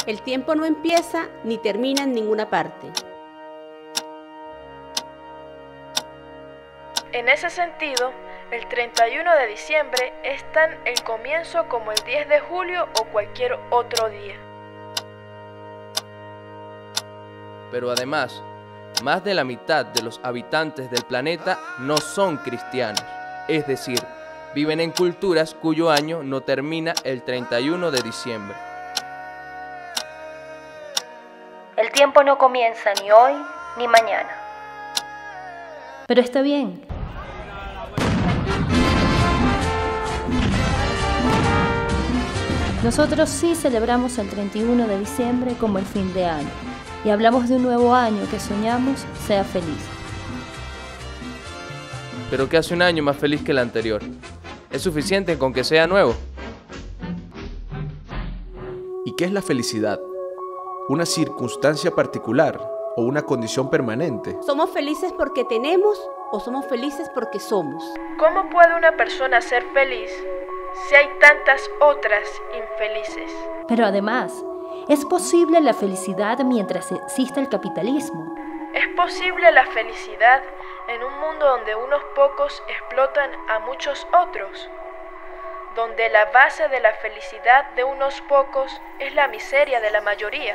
El tiempo no empieza ni termina en ninguna parte. En ese sentido, el 31 de diciembre es tan el comienzo como el 10 de julio o cualquier otro día. Pero además, más de la mitad de los habitantes del planeta no son cristianos, es decir, viven en culturas cuyo año no termina el 31 de diciembre. El tiempo no comienza ni hoy ni mañana. Pero está bien. Nosotros sí celebramos el 31 de diciembre como el fin de año y hablamos de un nuevo año que soñamos sea feliz. Pero ¿qué hace un año más feliz que el anterior? ¿Es suficiente con que sea nuevo? ¿Y qué es la felicidad? ¿Una circunstancia particular o una condición permanente? ¿Somos felices porque tenemos o somos felices porque somos? ¿Cómo puede una persona ser feliz si hay tantas otras infelices? Pero además, ¿es posible la felicidad mientras exista el capitalismo? ¿Es posible la felicidad en un mundo donde unos pocos explotan a muchos otros? Donde la base de la felicidad de unos pocos es la miseria de la mayoría.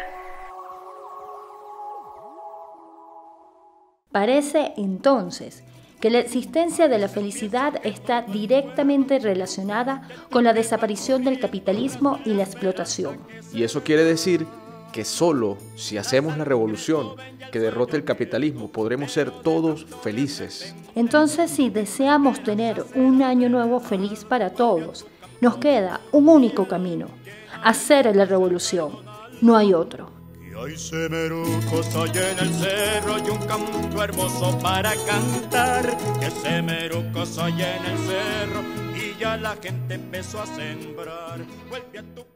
Parece entonces que la existencia de la felicidad está directamente relacionada con la desaparición del capitalismo y la explotación. Y eso quiere decir que solo si hacemos la revolución que derrote el capitalismo podremos ser todos felices. Entonces, si deseamos tener un año nuevo feliz para todos, nos queda un único camino: hacer la revolución. No hay otro. Y hay semerucos allá en el cerro y un canto hermoso para cantar. Que semerucos allá en el cerro y ya la gente empezó a sembrar. Vuelve a tu